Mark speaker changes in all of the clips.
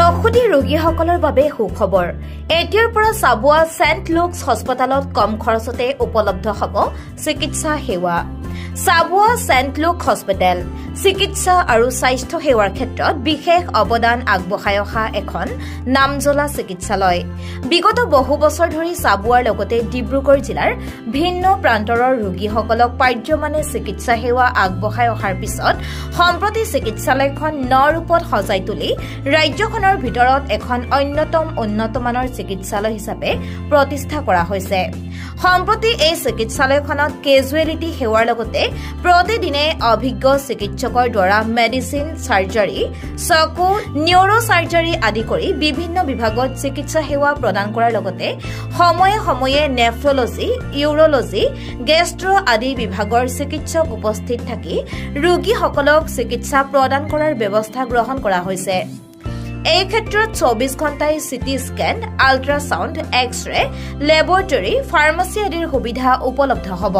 Speaker 1: প্ৰসূতি ৰোগীসকলৰ বাবে সুখবৰ এতিয়াৰ পৰা চাবুৱা সেন্ট লুকছ হস্পিটালত কম খৰচতে উপলব্ধ হ'ব চিকিৎসা সেৱা চাবুৱা সেন্ট লুক হস্পিটাল চিকিৎসা আৰু স্বাস্থ্য সেৱাৰ ক্ষেত্ৰত বিশেষ অৱদান আগবঢ়াই অহা এখন নামজ্বলা চিকিৎসালয় বিগত বহু বছৰ ধৰি চাবুৱাৰ লগতে ডিব্ৰুগড় জিলাৰ ভিন্ন প্ৰান্তৰৰ ৰোগীসকলক পাৰ্যমানে চিকিৎসা সেৱা আগবঢ়াই অহাৰ পিছত সম্প্ৰতি চিকিৎসালয়খন নৰূপত সজাই তুলি ৰাজ্যখনৰ ভিতৰত এখন অন্যতম উন্নতমানৰ চিকিৎসালয় হিচাপে প্ৰতিষ্ঠা কৰা হৈছে সম্প্ৰতি এই চিকিৎসালয়খনত কেজুৱেলিটি সেৱাৰ লগতে প্ৰতিদিনে অভিজ্ঞ চিকিৎসকৰ দ্বাৰা মেডিচিন সাৰ্জাৰী চকু নিউৰো সাৰ্জাৰী আদি কৰি বিভিন্ন বিভাগত চিকিৎসা সেৱা প্ৰদান কৰাৰ লগতে সময়ে সময়ে নেফ্ৰলজি ইউৰোলজি গেষ্ট্ৰো আদি বিভাগৰ চিকিৎসক উপস্থিত থাকি ৰোগীসকলক চিকিৎসা প্ৰদান কৰাৰ ব্যৱস্থা গ্ৰহণ কৰা হৈছে এই ক্ষেত্ৰত 24 ঘণ্টাই CT scan ultrasound X ray laboratory pharmacy আদিৰ সুবিধা উপলব্ধ হ'ব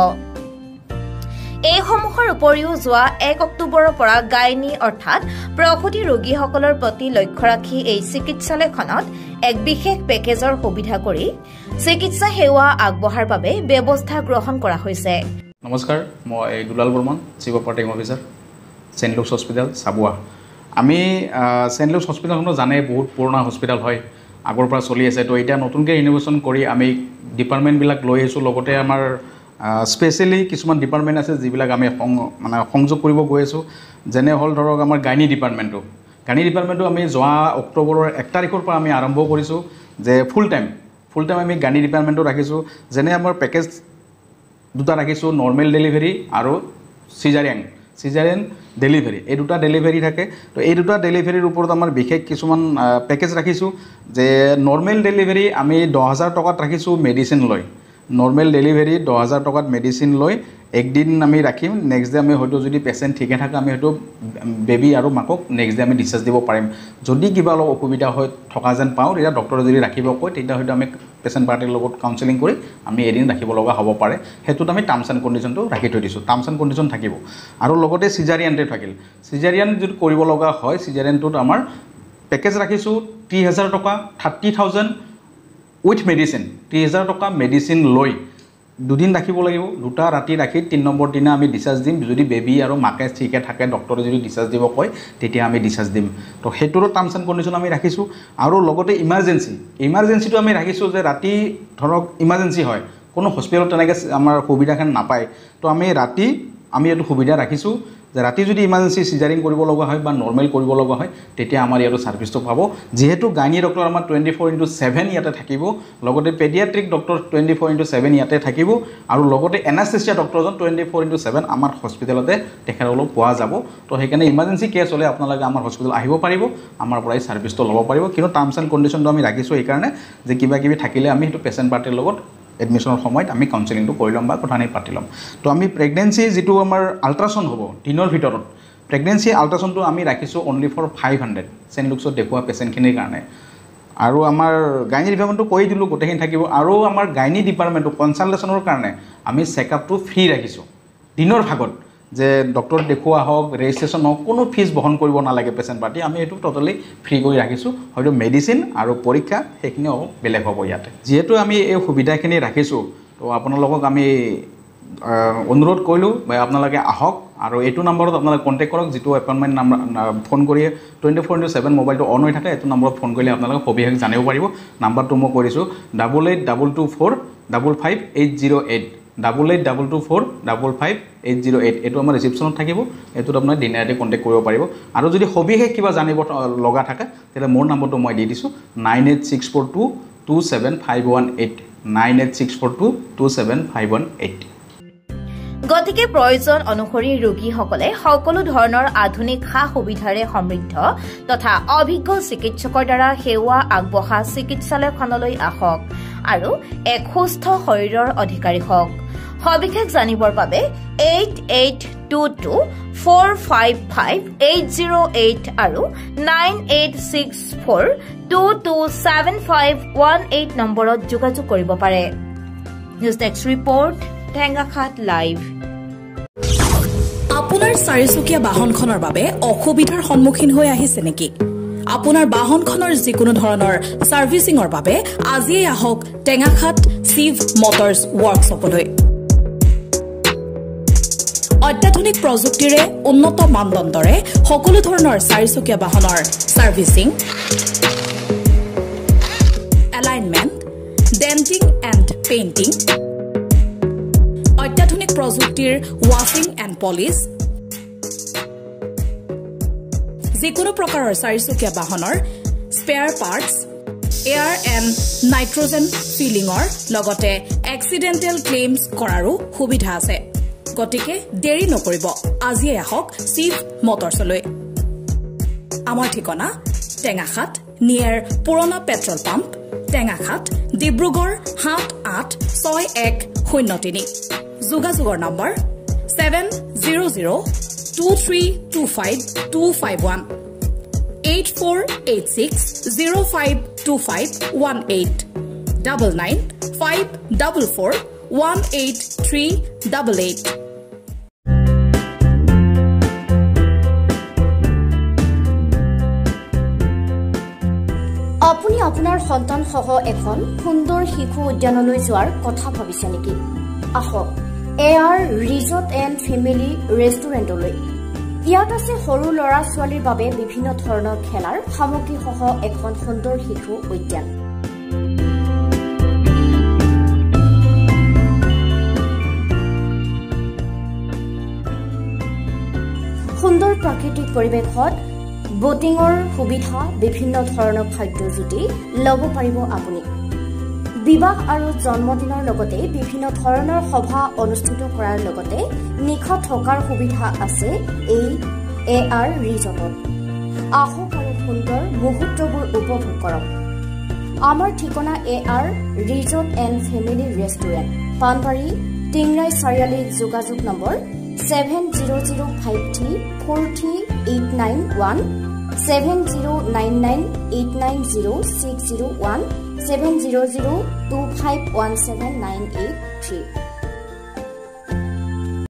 Speaker 1: এই সমূহৰ উপৰিও যোৱা 1 অক্টোবৰৰ পৰা গাইনী অৰ্থাৎ প্ৰসূতি ৰোগীসকলৰ প্ৰতি লক্ষ্য ৰাখি এই চিকিৎসালয়খনত এক বিশেষ পেকেজৰ সুবিধা কৰি চিকিৎসা সেৱা আগবঢ়াৰ বাবে ব্যৱস্থা গ্ৰহণ কৰা হৈছে
Speaker 2: নমস্কাৰ মই Dulal Barman chief operating officer Saint Luke's hospital Chabua আমি সেন্ট লুকছ হস্পিটালখনো জানে বহুত পুৰণা হস্পিটাল হয় আগৰ পৰা চলি আছে তো এতিয়া নতুনকৈ ইনোভেশ্যন কৰি আমি ডিপাৰ্টমেণ্টবিলাক লৈ আহিছোঁ লগতে আমাৰ স্পেচিয়েলি কিছুমান ডিপাৰ্টমেণ্ট আছে যিবিলাক আমি মানে সংযোগ কৰিব গৈ আছোঁ যেনে হ'ল ধৰক আমাৰ গাইনী ডিপাৰ্টমেণ্টটো আমি যোৱা অক্টোবৰৰ 1 তাৰিখৰ পৰা আমি আৰম্ভ কৰিছোঁ যে ফুল টাইম আমি গাইনী ডিপাৰ্টমেণ্টটো ৰাখিছোঁ যেনে আমাৰ পেকেজ দুটা ৰাখিছোঁ নৰ্মেল ডেলিভাৰী আৰু সিজাৰিয়ান ডেলিভাৰী এই দুটা ডেলিভাৰী থাকে তো এই দুটা ডেলিভাৰীৰ ওপৰত আমাৰ বিশেষ কিছুমান পেকেজ ৰাখিছোঁ যে নৰ্মেল ডেলিভাৰী আমি 10,000 টকাত ৰাখিছোঁ মেডিচিন লৈ নৰ্মেল ডেলিভাৰী 10,000 টকাত মেডিচিন লৈ একদিন আমি ৰাখিম নেক্সট ডে আমি হয়তো যদি পেচেণ্ট ঠিকে থাকে আমি হয়তো বেবী আৰু মাকক নেক্সট ডে আমি ডিসচাৰ্জ দিব পাৰিম যদি কিবা অলপ অসুবিধা হয় থকা যেন পাওঁ তেতিয়া ডক্টৰে যদি ৰাখিব কয় তেতিয়া হয়তো আমি পেচেণ্ট পাৰ্টিৰ লগত কাউন্সেলিং কৰি আমি এদিন ৰাখিব লগা হ'ব পাৰে হেতুত আমি টাৰ্মছ এণ্ড কণ্ডিশ্যনটো ৰাখি থৈ দিছোঁ টাৰ্মছ এণ্ড কণ্ডিশ্যন থাকিব আৰু লগতে সিজাৰিয়ানটো থাকিল সিজাৰিয়ান যদি কৰিব লগা হয় সিজাৰিয়ানটোত আমাৰ পেকেজ ৰাখিছোঁ 30,000 টকা 30,000 উইথ মেডিচিন 30,000 টকা মেডিচিন লৈ দুদিন ৰাখিব লাগিব দুটা ৰাতি ৰাখি 3 নম্বৰ দিনা আমি ডিসচাৰ্জ দিম যদি বেবী আৰু মাকে ঠিকে থাকে ডক্টৰে যদি ডিসচাৰ্জ দিব কয় তেতিয়া আমি ডিসচাৰ্জ দিম তো হেতুৰ টাৰ্মছ এণ্ড কণ্ডিশ্যন আমি ৰাখিছোঁ আৰু লগতে ইমাৰ্জেন্সিটো আমি ৰাখিছোঁ যে ৰাতি ধৰক ইমাৰ্জেন্সি হয় কোনো হস্পিটেলত তেনেকৈ আমাৰ সুবিধাখন নাপায় তো আমি ৰাতি আমি এইটো সুবিধা ৰাখিছোঁ যে ৰাতি যদি ইমাৰ্জেন্সি সিজাৰিং কৰিব লগা হয় বা নৰ্মেল কৰিব লগা হয় তেতিয়া আমাৰ ইয়াৰ সাৰ্ভিসটো পাব যেহেতু গাইনী ডক্টৰ আমাৰ 24/7 ইয়াতে থাকিব লগতে পেডিয়াট্ৰিক ডক্টৰ 24/7 ইয়াতে থাকিব আৰু লগতে এনাস্থেচিয়া ডক্টৰজন 24/7 আমাৰ হস্পিটেলতে তেখেতসকলক পোৱা যাব তো সেইকাৰণে ইমাৰ্জেন্সি কেছ হ'লে আপোনালোকে আমাৰ হস্পিটেল আহিব পাৰিব আমাৰ পৰাই সাৰ্ভিসটো ল'ব পাৰিব কিন্তু টাৰ্মছ এণ্ড কণ্ডিশ্যনটো আমি ৰাখিছোঁ এইকাৰণে যে কিবা কিবি থাকিলে আমি সেইটো পেচেণ্ট পাৰ্টিৰ লগত এডমিশনৰ সময়ত আমি কাউন্সেলিংটো কৰি ল'ম বা কথা নাই পাতি ল'ম তো আমি প্ৰেগনেন্সি যেটো আমাৰ আল্ট্ৰাসাউণ্ড হ'ব দিনৰ ভিতৰত প্ৰেগনেন্সি আল্ট্ৰাসাউণ্ডটো আমি ৰাখিছোঁ অনলি ফৰ 500 সেন্ট লুকছত দেখুৱা পেচেণ্টখিনিৰ কাৰণে আৰু আমাৰ গাইনী ডিপাৰ্টমেণ্টটো কৈ দিলোঁ গোটেইখিনি থাকিব আৰু আমাৰ গাইনী ডিপাৰ্টমেণ্টটো কনচালটেশ্যনৰ কাৰণে আমি চেকআপটো ফ্ৰী ৰাখিছোঁ দিনৰ ভাগত যে ডক্টৰ দেখুৱা হওক ৰেজিষ্ট্ৰেশ্যন হওক কোনো ফিজ বহন কৰিব নালাগে পেচেণ্ট পাৰ্টি আমি এইটো টোটালি ফ্ৰী কৰি ৰাখিছোঁ হয়তো মেডিচিন আৰু পৰীক্ষা সেইখিনি বেলেগ হ'ব ইয়াতে যেহেতু আমি এই সুবিধাখিনি ৰাখিছোঁ তো আপোনালোকক আমি অনুৰোধ কৰিলোঁ বা আপোনালোকে আহক আৰু এইটো নম্বৰত আপোনালোকে কণ্টেক্ট কৰক যিটো এপইণ্টমেণ্ট নাম্বাৰ ফোন কৰি 24/7 মোবাইলটো অন হৈ থাকে এইটো নম্বৰত ফোন কৰিলে আপোনালোকে সবিশেষ জানিব পাৰিব নাম্বাৰটো মই কৰিছোঁ 8822455808 8822455808 এইটো আমাৰ ৰিসেপশ্যনত থাকিব এইটোত আপোনাৰ দিনে ৰাতি কণ্টেক্ট কৰিব পাৰিব আৰু যদি সবিশেষ কিবা জানিব লগা থাকে তেতিয়াহ'লে মোৰ নম্বৰটো মই দি দিছোঁ 9864227518 9864227518
Speaker 1: গতিকে প্ৰয়োজন অনুসৰি ৰোগীসকলে সকলো ধৰণৰ আধুনিক সা সুবিধাৰে সমৃদ্ধ তথা অভিজ্ঞ চিকিৎসকৰ দ্বাৰা সেৱা আগবঢ়া চিকিৎসালয়খনলৈ আহক আৰু এক সুস্থ শৰীৰৰ অধিকাৰী হওক সবিশেষ জানিবৰ বাবে 8822455808 আৰু 9864227518 নম্বৰত যোগাযোগ কৰিব পাৰে news desk report Tengakhat live
Speaker 3: আপোনাৰ চাৰিচকীয়া বাহনখনৰ বাবে অসুবিধাৰ সন্মুখীন হৈ আহিছে নেকি আপোনাৰ বাহনখনৰ যিকোনো ধৰণৰ সাৰ্ভিসিংৰ বাবে আজিয়ে আহক টেঙাখাত শিৱ মটৰছ ৱৰ্কশ্বপলৈ অত্যাধুনিক প্ৰযুক্তিৰে উন্নত মানদণ্ডৰে সকলো ধৰণৰ চাৰিচকীয়া বাহনৰ servicing alignment denting and painting অত্যাধুনিক প্ৰযুক্তিৰ ৱাশ্বিং এণ্ড পলিশ যিকোনো প্ৰকাৰৰ চাৰিচকীয়া বাহনৰ spare parts air and nitrogen ফিলিঙৰ লগতে এক্সিডেণ্টেল ক্লেইমছ কৰাৰো সুবিধা আছে গতিকে দেৰি নকৰিব আজিয়ে আহক শিৱ মটৰছলৈ আমাৰ ঠিকনা টেঙাখাত নিয়াৰ পুৰণা পেট্ৰল পাম্প টেঙাখাত ডিব্ৰুগড় 786103 যোগাযোগৰ নম্বৰ 7002325251 8486052518 9954418388
Speaker 1: আপুনি আপোনাৰ সন্তান সহ এখন সুন্দৰ শিশু উদ্যানলৈ যোৱাৰ কথা ভাবিছে নেকি আহক এআৰ ৰিজৰ্ট এণ্ড ফেমিলি ৰেষ্টুৰেণ্টলৈ ইয়াত আছে সৰু লৰা ছোৱালীৰ বাবে বিভিন্ন ধৰণৰ খেলাৰ সামগ্ৰী সহ এখন সুন্দৰ শিশু উদ্যান সুন্দৰ প্ৰাকৃতিক পৰিৱেশত বোটিঙৰ সুবিধা বিভিন্ন ধৰণৰ খাদ্যজুতি ল'ব পাৰিব আপুনি বিবাহ আৰু জন্মদিনৰ লগতে বিভিন্ন ধৰণৰ সভা অনুষ্ঠিত কৰাৰ লগতে নিশা থকাৰ সুবিধা আছে এই এআৰ ৰিজৰ্টত আহক আৰু সুন্দৰ মুহূৰ্তবোৰ উপভোগ কৰক আমাৰ ঠিকনা AR resort and family restaurant Panbari Tingrai Chariali যোগাযোগ নম্বৰ 7005343891 7099890601 700251798 3